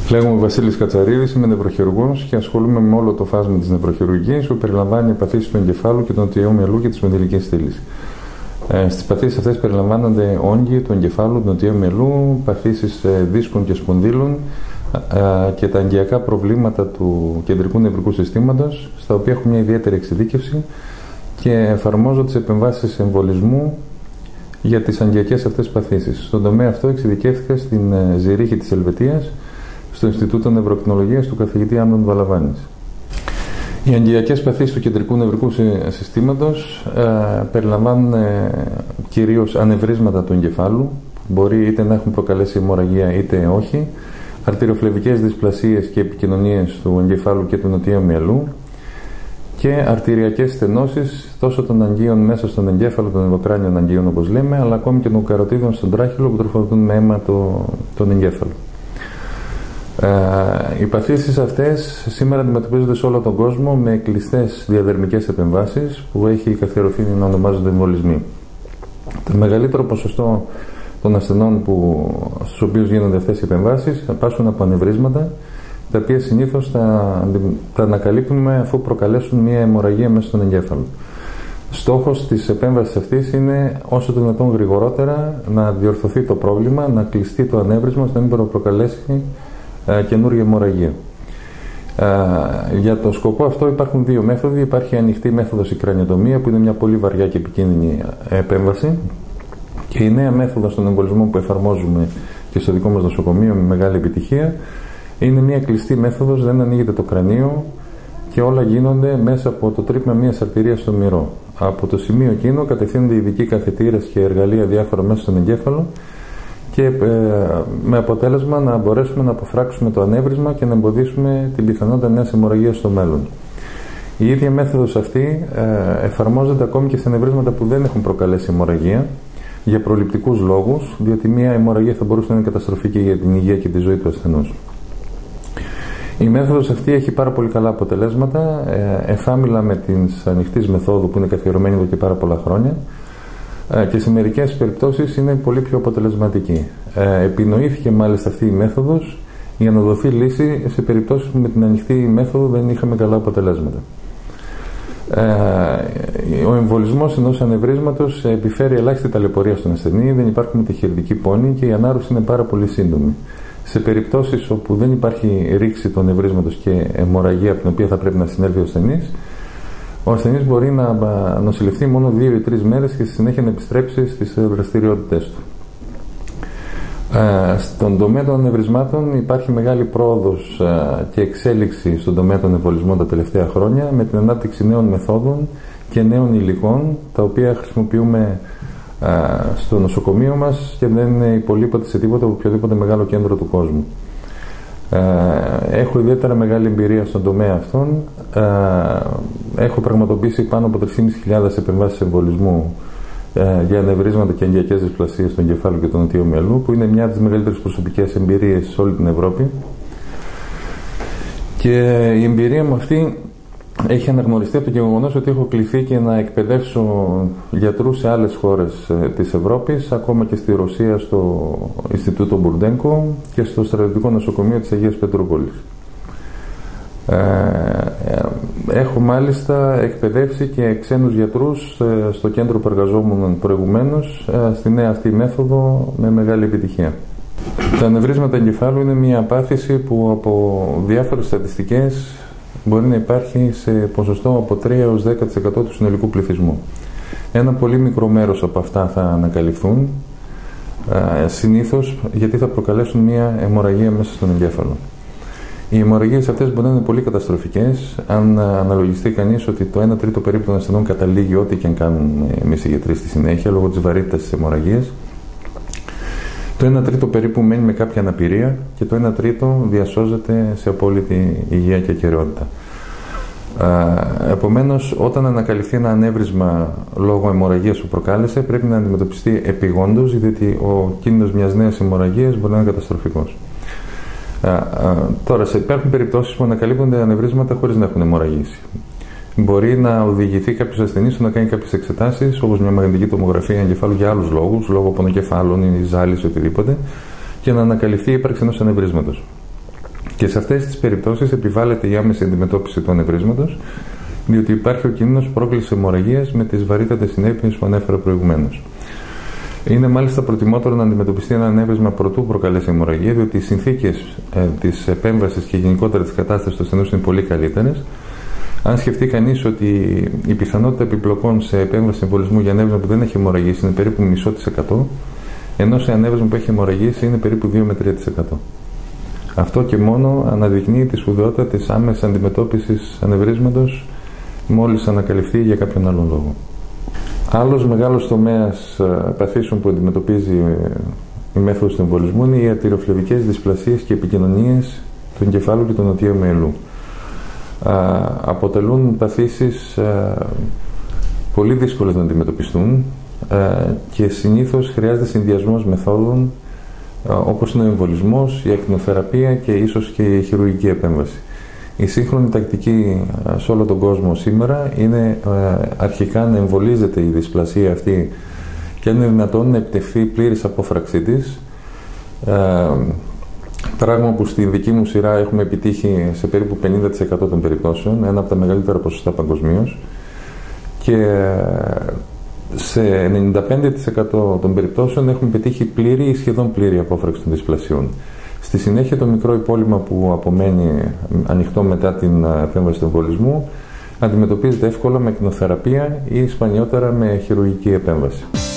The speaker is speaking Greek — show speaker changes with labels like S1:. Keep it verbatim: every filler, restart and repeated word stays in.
S1: Λέγομαι Βασίλης Κατσαρίδης, είμαι νευροχειρουργός και ασχολούμαι με όλο το φάσμα της νευροχειρουργίας που περιλαμβάνει παθήσεις του εγκεφάλου και του νοτιαίου μυαλού και της σπονδυλικής στήλης. Ε, στις παθήσεις αυτές περιλαμβάνονται όγκοι του εγκεφάλου, του νοτιαίου μυαλού, παθήσεις ε, δίσκων και σπονδύλων ε, και τα αγκιακά προβλήματα του κεντρικού νευρικού συστήματος, στα οποία έχω μια ιδιαίτερη εξειδίκευση και εφαρμόζω τις επεμβάσεις εμβολισμού για τις αγκιακές αυτές παθήσεις. Στον τομέα αυτό εξειδικεύτηκα στην ε, Ζηρίχη της Ελβετίας, στο Ινστιτούτο Νευροκνολογίας του καθηγητή Άμνων Βαλαβάνης. Οι αγκιακές παθήσεις του κεντρικού νευρικού συστήματος ε, περιλαμβάνουν ε, κυρίως ανευρίσματα του εγκεφάλου, μπορεί είτε να έχουν προκαλέσει αιμορραγία είτε όχι, αρτηριοφλεβικές δυσπλασίες και επικοινωνίες του εγκεφάλου και του νοτιαίου μυαλού και αρτηριακές στενώσεις τόσο των αγγείων μέσα στον εγκέφαλο, των ενδοκράνιων αγγείων όπως λέμε, αλλά ακόμη και των καροτίδων στον τράχυλο που τροφοδοτούν με αίμα το, τον εγκέφαλο. Uh, οι παθήσεις αυτές σήμερα αντιμετωπίζονται σε όλο τον κόσμο με κλειστές διαδερμικές επεμβάσεις που έχει καθιερωθεί να ονομάζονται εμβολισμοί. Το μεγαλύτερο ποσοστό των ασθενών που, στους οποίους γίνονται αυτές οι επεμβάσεις πάσχουν από ανευρίσματα, τα οποία συνήθως τα, τα ανακαλύπτουμε αφού προκαλέσουν μια αιμορραγία μέσα στον εγκέφαλο. Στόχος της επέμβασης αυτής είναι όσο το δυνατόν γρηγορότερα να διορθωθεί το πρόβλημα, να κλειστεί το ανέβρισμα ώστε να μην προκαλέσει καινούργια αιμορραγία. Για το σκοπό αυτό υπάρχουν δύο μέθοδοι. Υπάρχει ανοιχτή μέθοδος η κρανιοτομία, που είναι μια πολύ βαριά και επικίνδυνη επέμβαση, και η νέα μέθοδος των εμβολισμών που εφαρμόζουμε και στο δικό μας νοσοκομείο με μεγάλη επιτυχία είναι μια κλειστή μέθοδος, δεν ανοίγεται το κρανίο και όλα γίνονται μέσα από το τρύπημα μιας αρτηρίας στο μυρό. Από το σημείο εκείνο κατευθύνονται ειδικοί καθετήρες και εργαλεία διάφορα μέσα στον εγκέφαλο και ε, με αποτέλεσμα να μπορέσουμε να αποφράξουμε το ανέβρισμα και να εμποδίσουμε την πιθανότητα νέας αιμορραγίας στο μέλλον. Η ίδια μέθοδος αυτή ε, εφαρμόζεται ακόμη και σε ανεβρίσματα που δεν έχουν προκαλέσει αιμορραγία για προληπτικούς λόγους, διότι μια αιμορραγία θα μπορούσε να είναι καταστροφική για την υγεία και τη ζωή του ασθενούς. Η μέθοδος αυτή έχει πάρα πολύ καλά αποτελέσματα, ε, εφάμιλα με τις ανοιχτής μεθόδου που είναι καθιερωμένη εδώ και πάρα πολλά χρόνια, και σε μερικές περιπτώσεις είναι πολύ πιο αποτελεσματική. Ε, επινοήθηκε μάλιστα αυτή η μέθοδος για να δοθεί λύση σε περιπτώσεις που με την ανοιχτή μέθοδο δεν είχαμε καλά αποτελέσματα. Ε, ο εμβολισμός ενός ανευρίσματος επιφέρει ελάχιστη ταλαιπωρία στον ασθενή, δεν υπάρχουν ταχυδρομική πόνη και η ανάρρωση είναι πάρα πολύ σύντομη. Σε περιπτώσεις όπου δεν υπάρχει ρήξη του ανευρίσματος και αιμορραγία από την οποία θα πρέπει να συνέλθει ο ασθενής, ο ασθενής μπορεί να νοσηλευτεί μόνο δύο ή τρεις μέρες και στη συνέχεια να επιστρέψει στις δραστηριότητες του. Ε, στον τομέα των ανευρισμάτων υπάρχει μεγάλη πρόοδος ε, και εξέλιξη στον τομέα των εμβολισμών τα τελευταία χρόνια με την ανάπτυξη νέων μεθόδων και νέων υλικών, τα οποία χρησιμοποιούμε ε, στο νοσοκομείο μας και δεν υπολείπονται σε τίποτα από οποιοδήποτε μεγάλο κέντρο του κόσμου. Έχω ιδιαίτερα μεγάλη εμπειρία στον τομέα αυτόν. Έχω πραγματοποιήσει πάνω από τρεις χιλιάδες πεντακόσιες επεμβάσεις εμβολισμού για ανευρίσματα και αγκιακές δυσπλασίες του εγκεφάλου και του νοτιαίου μυαλού, που είναι μια από τις μεγαλύτερες προσωπικές εμπειρίες σε όλη την Ευρώπη. Και η εμπειρία μου αυτή έχει αναγνωριστεί από το γεγονός ότι έχω κληθεί και να εκπαιδεύσω γιατρούς σε άλλες χώρες της Ευρώπης, ακόμα και στη Ρωσία στο Ινστιτούτο Μπουρντένκο και στο στρατιωτικό νοσοκομείο της Αγίας Πετρούπολης. Έχω μάλιστα εκπαιδεύσει και ξένους γιατρούς στο κέντρο που εργαζόμουν προηγουμένως στη νέα αυτή μέθοδο με μεγάλη επιτυχία. Τα ανευρίσματα εγκεφάλου είναι μια πάθηση που από διάφορες στατιστικές μπορεί να υπάρχει σε ποσοστό από τρία έως δέκα τοις εκατό του συνολικού πληθυσμού. Ένα πολύ μικρό μέρος από αυτά θα ανακαλυφθούν, συνήθως γιατί θα προκαλέσουν μια αιμορραγία μέσα στον εγκέφαλο. Οι αιμορραγίες αυτές μπορεί να είναι πολύ καταστροφικές, αν αναλογιστεί κανείς ότι το ένα τρίτο περίπου των ασθενών καταλήγει ό,τι και αν κάνουν εμείς οι γιατροί στη συνέχεια, λόγω της βαρύτητας της αιμορραγίας. Το ένα τρίτο περίπου μένει με κάποια αναπηρία και το ένα τρίτο διασώζεται σε απόλυτη υγεία και ακεραιότητα. Επομένως, όταν ανακαλυφθεί ένα ανέβρισμα λόγω αιμορραγίας που προκάλεσε, πρέπει να αντιμετωπιστεί επειγόντως, διότι ο κίνδυνος μιας νέας αιμορραγίας μπορεί να είναι καταστροφικός. Τώρα, σε υπάρχουν περιπτώσεις που ανακαλύπτονται ανεβρίσματα χωρίς να έχουν αιμορραγήσει. Μπορεί να οδηγηθεί κάποιος ασθενής να κάνει κάποιες εξετάσεις, όπως μια μαγνητική τομογραφία εγκεφάλου για άλλους λόγους, λόγω πονοκεφάλων ή ζάλης ή οτιδήποτε, και να ανακαλυφθεί η ύπαρξη ενός ανεβρίσματος. Και σε αυτές τις περιπτώσεις επιβάλλεται η άμεση αντιμετώπιση του ανεβρίσματος, διότι υπάρχει ο κίνδυνος πρόκλησης αιμορραγίας με τις βαρύτατες συνέπειες που ανέφερα προηγουμένως. Είναι μάλιστα προτιμότερο να αντιμετωπιστεί ένα ανέβρισμα προτού προκαλέσει αιμορραγία, διότι οι συνθήκες ε, της επέμβασης και γενικότερα της κατάστασης του ασθενούς είναι πολύ καλύτερες. Αν σκεφτεί κανείς ότι η πιθανότητα επιπλοκών σε επέμβαση εμβολισμού για ανέβρισμα που δεν έχει αιμορραγήσει είναι περίπου μισό της εκατό, ενώ σε ανέβρισμα που έχει αιμορραγήσει είναι περίπου δύο με τρία τοις εκατό. Αυτό και μόνο αναδεικνύει τη σπουδαιότητα της άμεσης αντιμετώπισης ανεβρίσματος μόλις ανακαλυφθεί για κάποιον άλλον λόγο. Άλλος μεγάλος τομέας παθήσεων που αντιμετωπίζει η μέθοδος του εμβολισμού είναι οι αρτηριοφλεβικές δυσπλασίες και επικοινωνίες του εγκεφάλου και του νοτιαίου μυελού. Α, αποτελούν παθήσεις α, πολύ δύσκολες να αντιμετωπιστούν α, και συνήθως χρειάζεται συνδυασμός μεθόδων α, όπως είναι ο εμβολισμός, η ακτινοθεραπεία και ίσως και η χειρουργική επέμβαση. Η σύγχρονη τακτική α, σε όλο τον κόσμο σήμερα είναι α, αρχικά να εμβολίζεται η δυσπλασία αυτή και αν είναι δυνατόν να επιτευχθεί πλήρης απόφραξή της, α, πράγμα που στη δική μου σειρά έχουμε επιτύχει σε περίπου πενήντα τοις εκατό των περιπτώσεων, ένα από τα μεγαλύτερα ποσοστά παγκοσμίως, και σε ενενήντα πέντε τοις εκατό των περιπτώσεων έχουμε πετύχει πλήρη ή σχεδόν πλήρη απόφραξη των δυσπλασιών. Στη συνέχεια το μικρό υπόλοιμα που απομένει ανοιχτό μετά την επέμβαση του εμβολισμού αντιμετωπίζεται εύκολα με ακτινοθεραπεία ή σπανιότερα με χειρουργική επέμβαση.